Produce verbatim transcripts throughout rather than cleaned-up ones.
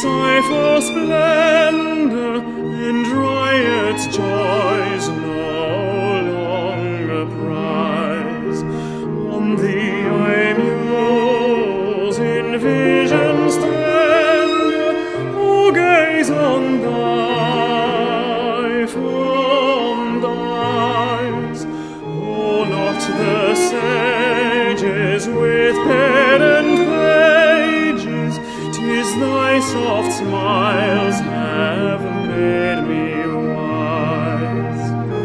sigh for splendor and riot's joys no longer prize. On thee I muse in visions tender, oh, gaze on thy fond eyes. Oh, not the sages with pen and pages, 'tis thy soft smiles have made me wise.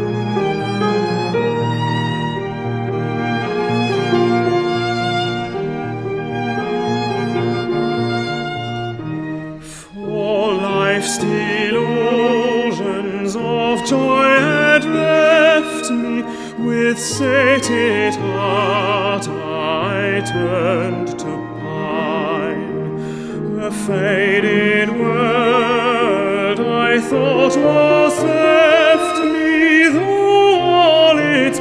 For life's delusions of joy had left me, with sated heart I turned to pine. A faded world I thought was left me, though all its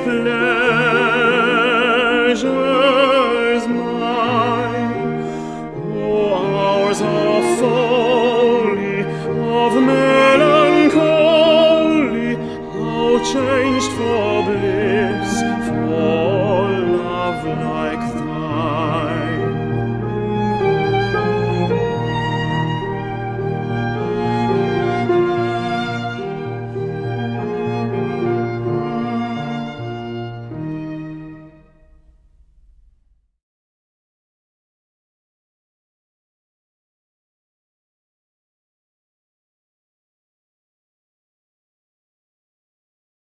pleasures mine. Oh, hours of folly, of melancholy, how changed for bliss, for love like